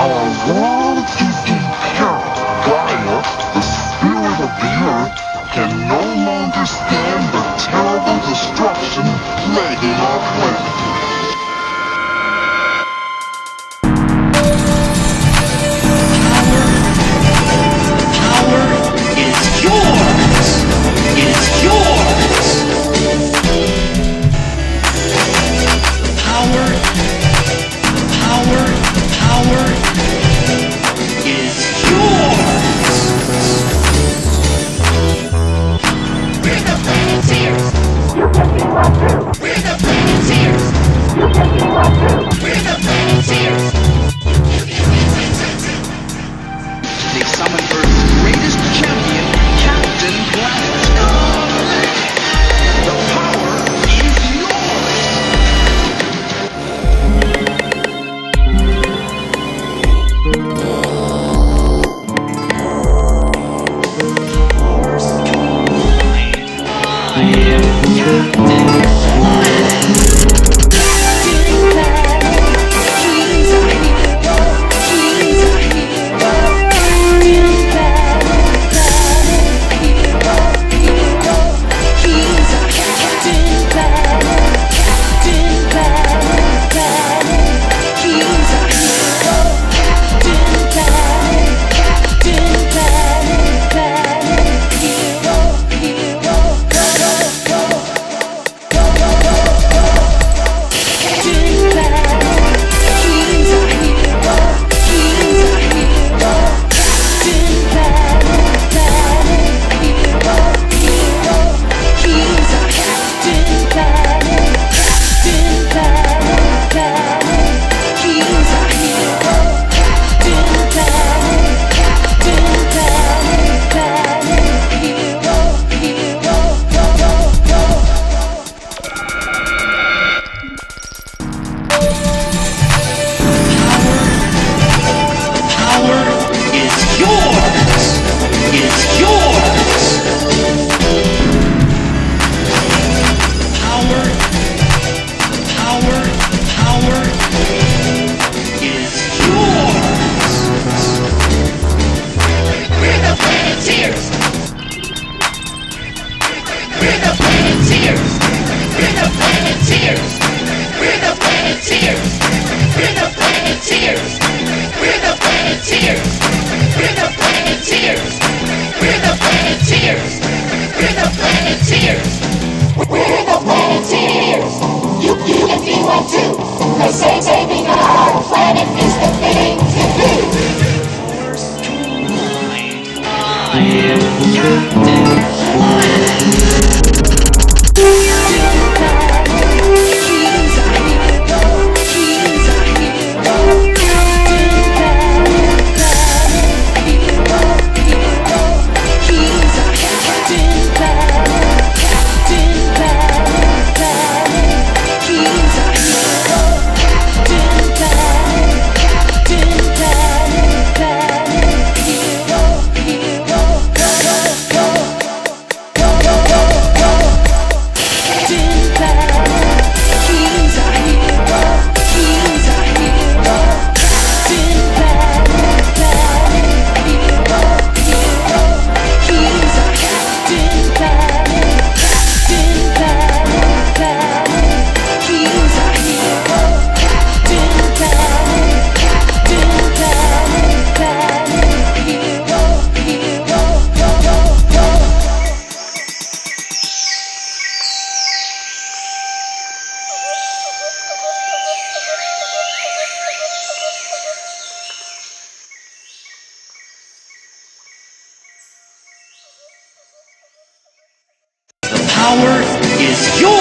Our world is impaired. Gaia, the spirit of the earth, can no longer stand the terrible destruction plaguing our planet. They summoned Earth's greatest champion, Captain Planet. The power is yours! I am Captain They say saving our planet is the thing to do. I am Captain power is yours!